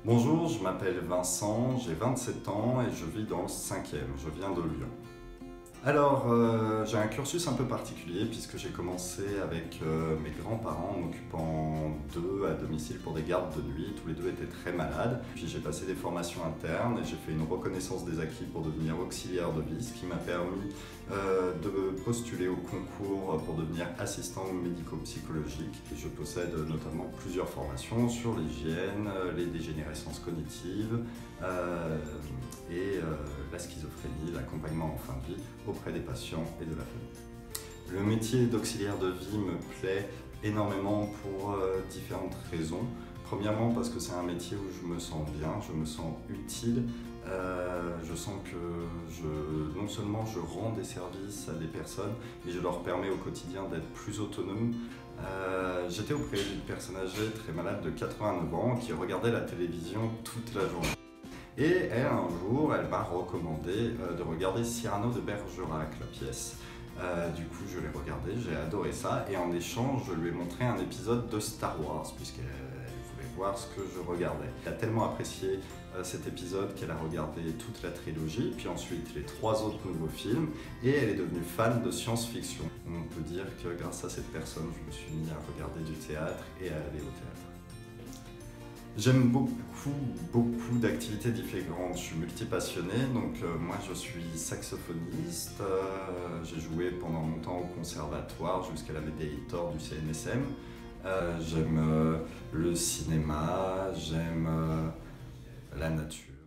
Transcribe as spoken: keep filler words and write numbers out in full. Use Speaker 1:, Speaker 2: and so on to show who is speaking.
Speaker 1: Bonjour, je m'appelle Vincent, j'ai vingt-sept ans et je vis dans le cinquième, je viens de Lyon. Alors, euh, j'ai un cursus un peu particulier puisque j'ai commencé avec euh, mes grands-parents en m'occupant d'eux à domicile pour des gardes de nuit. Tous les deux étaient très malades. Puis j'ai passé des formations internes et j'ai fait une reconnaissance des acquis pour devenir auxiliaire de vie, ce qui m'a permis euh, de postuler au concours pour devenir assistant médico-psychologique. Et je possède notamment plusieurs formations sur l'hygiène, les dégénérescences cognitives euh, et euh, la schizophrénie, l'accompagnement en fin de vie auprès des patients et de la famille. Le métier d'auxiliaire de vie me plaît énormément pour euh, différentes raisons. Premièrement parce que c'est un métier où je me sens bien, je me sens utile, euh, je sens que je, non seulement je rends des services à des personnes, mais je leur permets au quotidien d'être plus autonomes. Euh, J'étais auprès d'une personne âgée très malade de quatre-vingt-neuf ans qui regardait la télévision toute la journée. Et elle, un jour, elle m'a recommandé euh, de regarder Cyrano de Bergerac, la pièce. Euh, du coup, je l'ai regardé, j'ai adoré ça, et en échange, je lui ai montré un épisode de Star Wars, puisqu'elle voulait voir ce que je regardais. Elle a tellement apprécié euh, cet épisode qu'elle a regardé toute la trilogie, puis ensuite les trois autres nouveaux films, et elle est devenue fan de science-fiction. On peut dire que grâce à cette personne, je me suis mis à regarder du théâtre et à aller au théâtre. J'aime beaucoup, beaucoup d'activités différentes. Je suis multipassionné, donc euh, moi je suis saxophoniste. Euh, j'ai joué pendant longtemps au conservatoire jusqu'à la médaille d'or du C N S M. Euh, j'aime euh, le cinéma, j'aime euh, la nature.